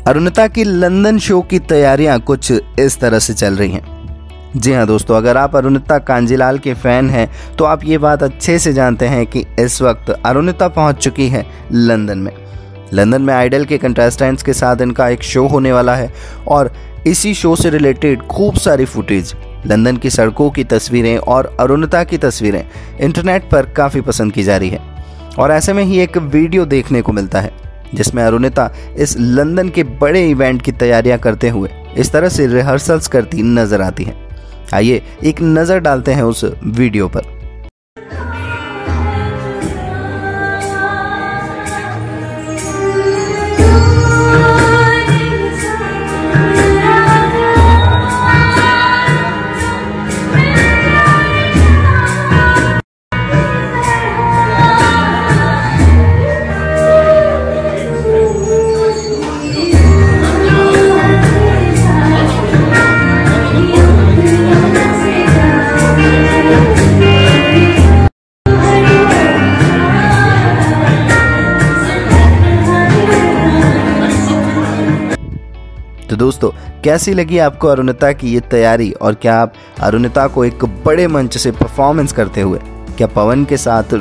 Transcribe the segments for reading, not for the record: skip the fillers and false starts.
अरुणिता की London show की तैयारियां कुछ इस तरह से चल रही हैं। जी हाँ दोस्तों, अगर आप अरुणिता कांजीलाल के फैन हैं तो आप ये बात अच्छे से जानते हैं कि इस वक्त अरुणिता पहुंच चुकी है लंदन में आइडल के कंटेस्टेंट्स के साथ इनका एक शो होने वाला है और इसी शो से रिलेटेड खूब सारी फुटेज, लंदन की सड़कों की तस्वीरें और अरुणिता की तस्वीरें इंटरनेट पर काफ़ी पसंद की जा रही है। और ऐसे में ही एक वीडियो देखने को मिलता है जिसमें अरुणिता इस लंदन के बड़े इवेंट की तैयारियां करते हुए इस तरह से रिहर्सल्स करती नजर आती हैं। आइए एक नज़र डालते हैं उस वीडियो पर। तो दोस्तों, कैसी लगी आपको अरुणिता की ये तैयारी और क्या आप अरुणिता को एक बड़े मंच से परफॉर्मेंस करते हुए क्या पवन के साथ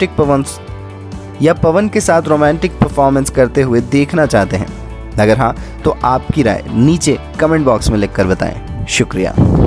रोमांटिक परफॉर्मेंस करते हुए देखना चाहते हैं? अगर हाँ तो आपकी राय नीचे कमेंट बॉक्स में लिखकर बताएं। शुक्रिया।